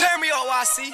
Tear me up, YC.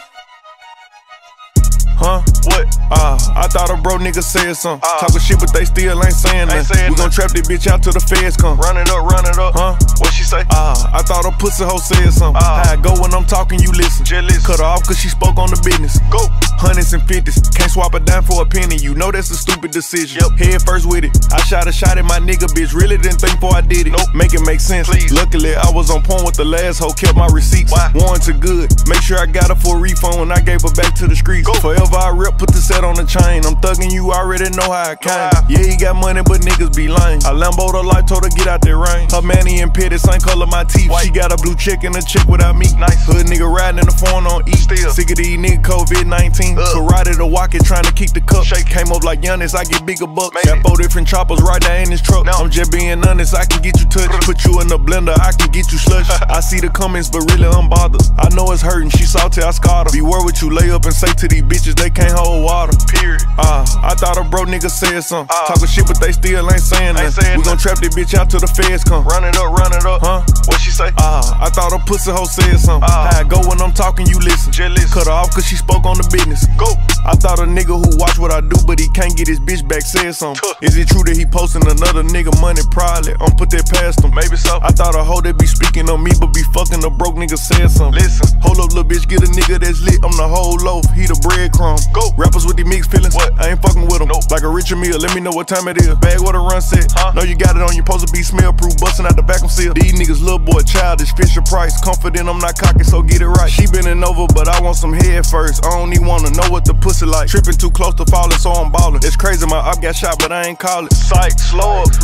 Huh? What? I thought a bro nigga said something. Talking shit, but they still ain't saying nothing. We gon' trap this bitch out till the feds come. Run it up, huh? What she say? I thought a pussy hoe said something. How I go when I'm talking, you listen. Cut her off cause she spoke on the business. Go. Hundreds and fifties, can't swap a dime for a penny. You know that's a stupid decision. Head first with it. I shot a shot at my nigga, bitch. Really didn't think before I did it. Make it make sense. Please. Luckily, I was on point with the last hoe, kept my receipts. Warranted good. Make sure I got her for a refund when I gave her back to the streets. Forever I rep, put the set on the chain. I'm thugging, you already know how I came. Yeah, he got money, but niggas be lame. I Lambo'd her life, told her get out that rain. Her manny and petty, same color my teeth. She got a blue chick and a chick without me. Hood nigga riding in the phone on E. Sick of these niggas COVID-19. Karate to walk it, trying to keep the cup. Came up like Giannis, I get bigger bucks. Got 4 different choppers right there in this truck. I'm just being honest, I can get you touched. Put you in the blender, I can get you slush. I see the comments, but really unbothered. I know it's hurting, she salty, I scarred her. Beware what you lay up and say to these bitches, they can't hold water. Period. I thought a bro nigga said something. Talking shit, but they still ain't saying nothing. We gon' trap this bitch out till the feds come. Run it up, huh? What she say? I thought a pussy hoe said something. How I go when I'm talking, you listen. Cut her off cause she spoke on the business. Go. I thought a nigga who watch what I do, but he can't get his bitch back said something. Is it true that he posting another nigga money? Probably. I'm put that past him. Maybe so. I thought a hoe that be speaking on me, but be fucking a broke nigga said something. Listen. Hold up, little bitch, get a nigga that's lit. I'm the whole loaf. He the breadcrumb. Go. Rappers with these mixed feelings. What? I ain't fucking with them. Nope. Like a Richard Mille, let me know what time it is. Bag what a run set. Know you got it on, you supposed to be smell proof. Busting out the back of seal. These niggas little boy childish. Fisher Price. Confident I'm not cocky, so get it right. She bending over, but I want some head first. I don't even wanna know what the pussy like. Tripping too close to falling, so I'm ballin'. It's crazy, my op got shot, but I ain't call it. Psych, slow up.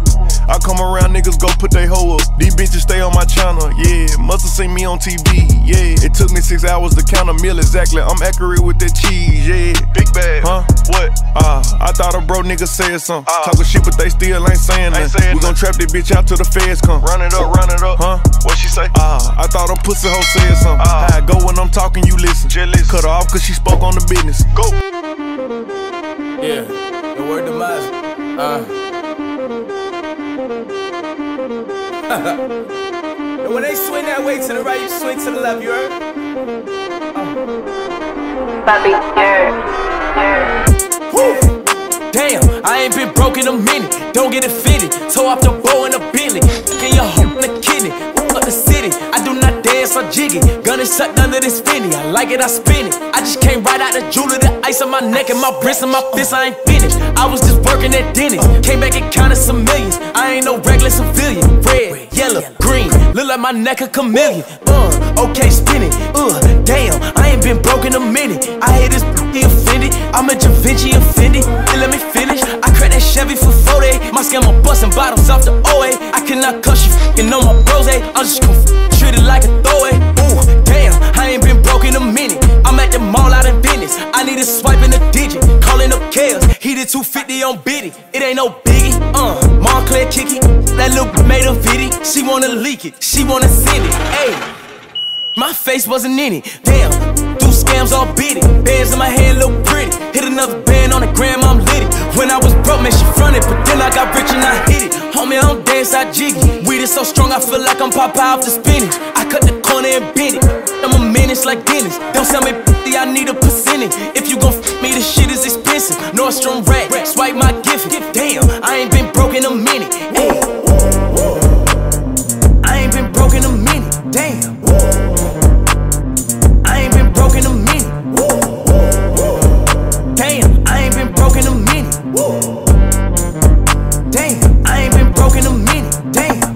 I come around, niggas go put they hoe up. These bitches stay on my channel, yeah. Musta seen me on TV, yeah. It took me 6 hours to count a meal exactly. I'm accurate with that cheese, yeah. Big bag, huh? What? I thought a bro nigga said something. Talking shit, but they still ain't saying nothing. We gon' trap this bitch out till the feds come. Run it up, huh? What she say? I thought a pussy hoe said something. How I go when I'm talking, you listen. Cut her off cause she spoke on the business. Go. Yeah, the word demise. And when they swing that way to the right, you swing to the left, you heard? Bobby, Woo! Damn, I ain't been broke in a minute. Don't get it fitted. Toe off the bow in a Bentley. Get your hoe in the kidney. Up the city. I do not dance or jiggy. Gun is sucked under this Fendi. I like it, I spin it. I just came right out the jeweler. The ice on my neck and my wrist and my fist. I ain't finished. I was just working at Denny's. Came back and counted some millions. I ain't no regular civilian. Red, yellow, green. Look like my neck a chameleon. Okay, spinning. Damn, I ain't been broke in a minute. I hate this he offended. I'm a Da Vinci offended. And let me finish. I cracked that Chevy for 40. My scammer busting bottles off the OA. I cannot cuss you f***ing on my bros. I'm just gon' treat it like a throwaway. Ooh, damn, I ain't been broke in a minute. I'm at the mall out in Venice. I need a swipe in a digit. Calling up Kales. He did 250 on Biddy. It ain't no biggie. Montclair kicky. That little made a viddy. She wanna leak it. She wanna send it. Ayy. My face wasn't in it. Damn, do scams all beat it. Bands in my hand look pretty. Hit another band on the gram, I'm litty. When I was broke, man, she fronted. But then I got rich and I hit it. Homie, I don't dance, I jiggy. Weed is so strong, I feel like I'm Popeye off the spinach. I cut the corner and bend it. I'm a menace like Dennis. Don't sell me I need a percentage. If you gon' f me, the shit is expensive. Nordstrom rack, swipe my gift. Damn, I ain't been broke in a minute. Ay. I ain't been broke in a minute. Damn. I ain't been broke in a minute. Damn, I ain't been broke in a minute. Damn, I ain't been broke in a minute. Damn.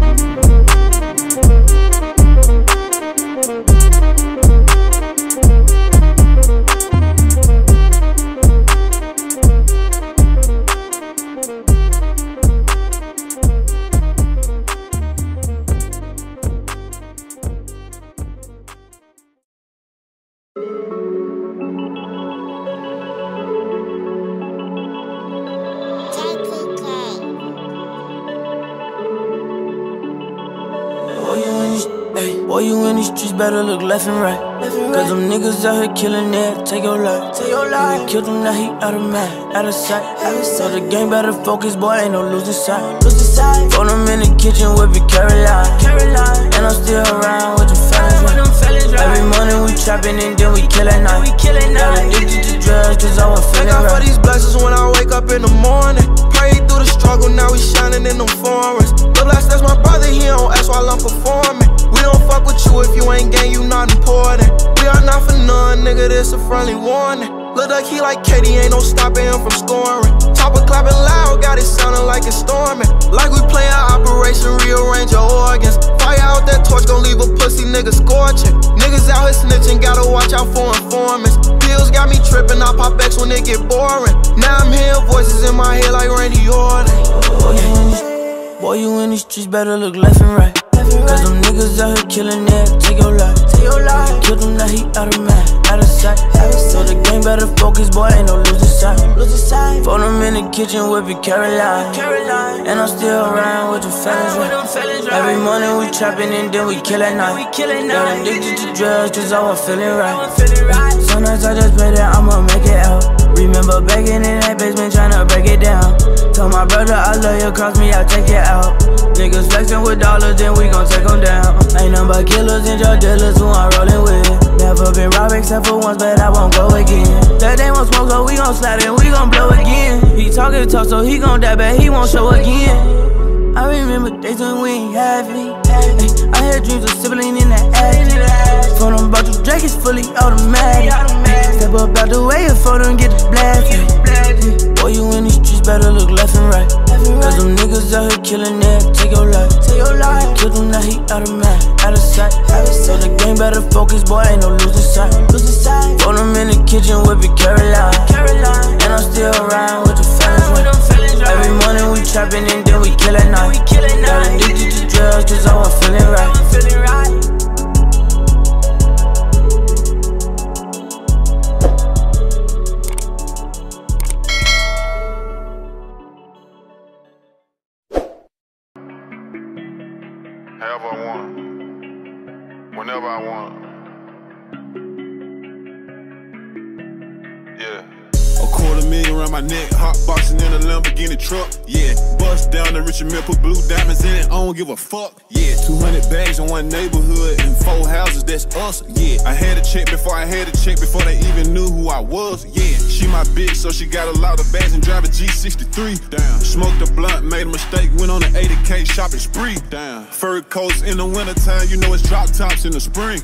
Boy, you in these streets better look left and right. Cause them niggas out here killing it, take your life. You killed him, now he out of mind, out of sight. So the game better focus, boy, ain't no losing sight. Throw them in the kitchen with me, Caroline. And I'm still around with them fellas. Every morning trapping and then we kill at night. Got addicted to drugs cause I was feeling right. Thank God for these blessings when I wake up in the morning. Prayed through the struggle, now we shining in them foreigns. Lil' Blast, that's my brother, he don't ask while I'm performing. We don't fuck with you if you ain't gang, you not important. We are not for none, nigga, this a friendly warning. Lil' Duck, he like Katie, ain't no stopping him from scoring. Chopper clapping loud, got it sounding like it's storming. Like we playing Operation Rearrange Your Organs. Fire out that torch, gon' leave a pussy nigga scorching. Niggas out here snitching, gotta watch out for informants. Pills got me tripping, I pop X when it get boring. Now I'm hearing voices in my head like Randy Orton. Boy, you in these streets, better look left and right. Cause them niggas out here killing it, take your life. Kill them, now he out of mind, out of sight. So the game better focus, boy, ain't no losing sight. For them in the kitchen, whipping Caroline. And I'm still around with the fellas right. Every morning we trapping and then we kill at night. Got addicted to drugs cause I was feeling right. Sometimes I just pray that I'ma make it out. Remember back in that basement tryna break it down. Told my brother I love you, cross me, I'll take it out. Niggas flexing with dollars, then we gon' take them down. Ain't nothing but killers and drug dealers who I'm rolling with. Never been robbed except for once, but I won't go again. That they won't smoke, so we gon' slide and we gon' blow again. He talking tough, so he gon' die, but he won't show again. I remember days when we ain't have it. I had dreams of sibling in the attic. For them bottle Drake is fully automatic. Step up out the way for them get the blast. Boy, you in these streets, better look left and right. Cause them niggas out here killing it, take your life. Kill them, now he out of mind, out of sight. So the game better focus, boy, ain't no losing sight. For them in the kitchen, whipping Caroline. And I'm still around with the fellas right. Every morning we trapping and then we kill at night. Got addicted to drugs cause I was feeling right. However I want, whenever I want. Yeah. $250,000 around my neck, hot boxing in a Lamborghini truck. Yeah, bust down the Richard Mill, put blue diamonds in it. I don't give a fuck. Yeah, 200 bags in one neighborhood and 4 houses. That's us. Yeah, I had a check before I had a check before they even knew who I was. Yeah, she my bitch, so she got a lot of bags and drive a G63. Damn, smoked a blunt, made a mistake, went on an 80K shopping spree. Damn, fur coats in the wintertime, you know it's drop tops in the spring.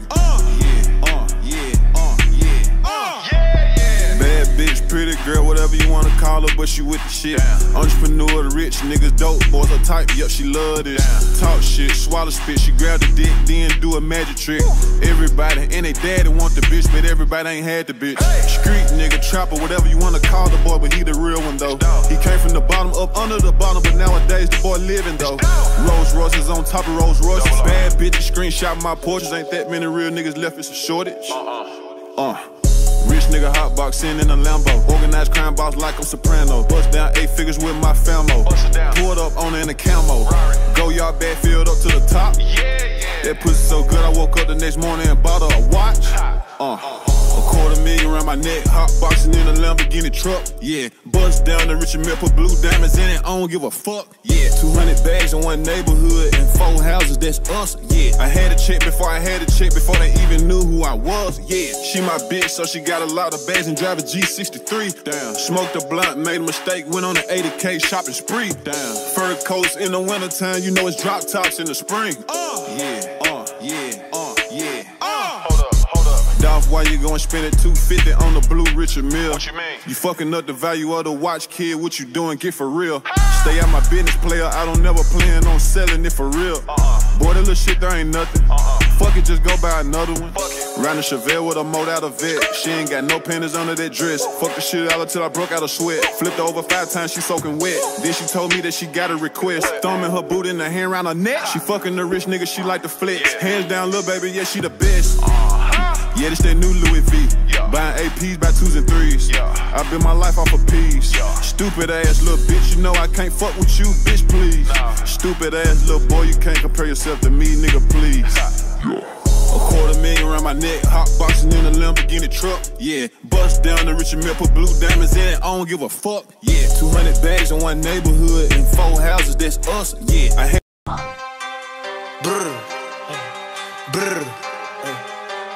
Bad bitch, pretty girl, whatever you wanna call her, but she with the shit. Entrepreneur, the rich niggas, dope boys, her type, yup, she love this. Talk shit, swallow spit, she grab the dick, then do a magic trick. Everybody and they daddy want the bitch, but everybody ain't had the bitch. Street nigga, trapper, whatever you wanna call the boy, but he the real one though. He came from the bottom up under the bottom, but nowadays the boy living though. Rolls Royces on top of Rolls Royces. Bad bitches screenshot my portraits, ain't that many real niggas left, it's a shortage. Rich nigga hotboxing in a Lambo. Organized crime boss like I'm Soprano. Bust down 8 figures with my famo. Pulled up on her in a camo. Go yard bag filled up to the top. That pussy so good I woke up the next morning and bought her a watch. $250,000 around my neck, hot boxing in a Lamborghini truck. Yeah, bust down the Richard Mill, put blue diamonds in it. I don't give a fuck. Yeah, 200 bags in one neighborhood and 4 houses. That's us. Yeah, I had a check before I had a check before they even knew who I was. Yeah, she my bitch, so she got a lot of bags and drive a G63. Damn, smoked a blunt, made a mistake, went on an 80K shopping spree. Damn, fur coats in the wintertime, you know it's drop tops in the spring. Dolph, why you gon' spend it $250 on the blue Richard Mill? What you mean? You fucking up the value of the watch, kid. What you doing? Get for real. Stay out my business, player. I don't never plan on selling it for real. Boy, that little shit there ain't nothing. Fuck it, just go buy another one. Round the Chevelle with a mold out of vet. She ain't got no panties under that dress. Fuck the shit out until I broke out a sweat. Flipped her over 5 times, she soaking wet. Then she told me that she got a request. Thumbing her boot in the hand around her neck. She fucking the rich nigga, she like to flex. Hands down, little baby, yeah, she the best. Yeah, this that new Louis V. Buying APs by 2s and 3s. I built my life off of P's. Stupid ass little bitch, you know I can't fuck with you, bitch, please. Stupid ass little boy, you can't compare yourself to me, nigga, please. $250,000 around my neck, hot boxing in a Lamborghini truck. Yeah, bust down the Richard Mill, put blue diamonds in it. I don't give a fuck. Yeah, 200 bags in one neighborhood and 4 houses. That's us. Yeah, I had.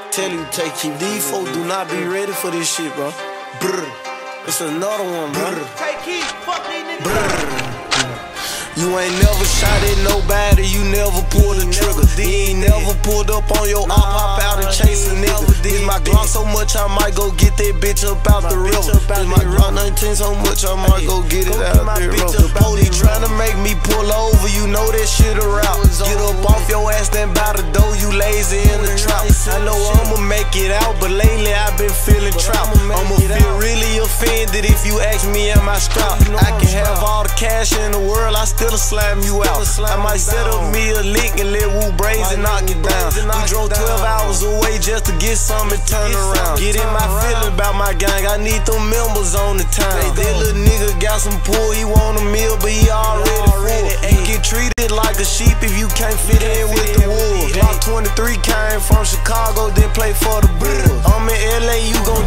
Tell you, take keep these folks do not be ready for this shit, bro. Brr. It's another one, bro. Take heed, fuck these niggas. Brr. You ain't never shot at nobody, you never pulled the trigger. You ain't never pulled up on your op, hop out and chase a nigga. This my Glock so much I might go get that bitch up out the river. This my Glock 19 so much I might go get it out the river. Police tryna make me pull over, you know that shit a route. Get up off your ass, stand by the door, you lazy in the trap. I know I'ma make it out, but lately I've been feeling trapped. I'ma feel really offended if you ask me am I strapped. I can have all the cash in the world, I still slam you out. I might set up me a lick and let Woo Braze and knock it down. We drove 12 hours away just to get something turn around. Get in my feeling about my gang, I need them members on the town. That little nigga got some pull, he want a meal, but he already full. You get treated like a sheep if you can't fit in with the wolves. Block 23 came from Chicago, then play for the Bulls. I'm in LA, you gon'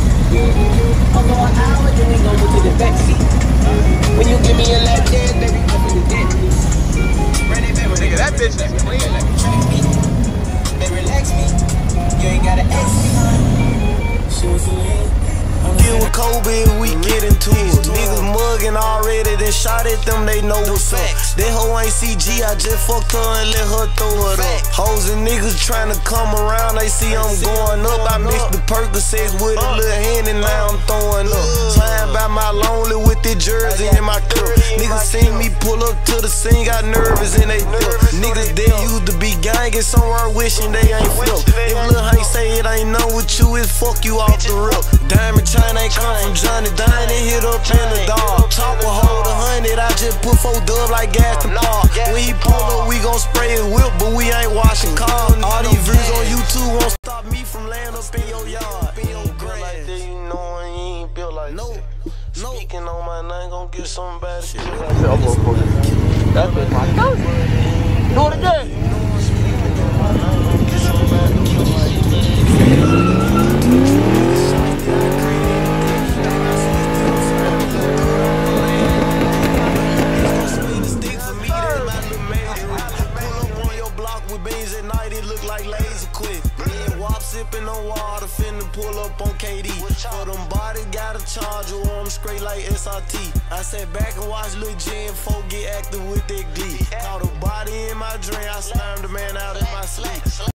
I'm going out, then we gon' move to the backseat. When you give me a lap dance, baby, I'm in the dance. Ready, baby, nigga, that bitch is clean. Let me train me, baby, relax me. You ain't gotta ask me. She was lit. Get with Kobe and we get into it. Niggas mugging already, then shot at them, they know what's up. That hoe ain't CG, I just fucked her and let her throw it up. Hoes and niggas trying to come around, they see I'm going up. I mixed the Percocets with a little hand and now I'm throwing up. Flying by my lonely with the jersey in my cup. Niggas seen me pull up to the scene, got nervous and they dip. Niggas they used to be gangin' somewhere wishing they ain't flip. If Lil Hank say it ain't none with you, it's fuck you off the rip. Diamond China ain't come from Johnny Dine and hit up in the dog. Chopper hold 100, I just put 4 dubs like gas to park. When he pull up, we gon' spray his whip, but we ain't washing cars. All these views on YouTube won't stop me from laying up in your yard. In your grass. Like that, you know you ain't built like that. Speaking on my name, gon' get some bad shit. That bitch my gun. Do it again. Sipping on water, finna pull up on KD. For them bodies got a charger on them straight like SRT. I sat back and watched Lil Jen folk get active with that glee. Caught a body in my dream, I slammed the man out in my sleep.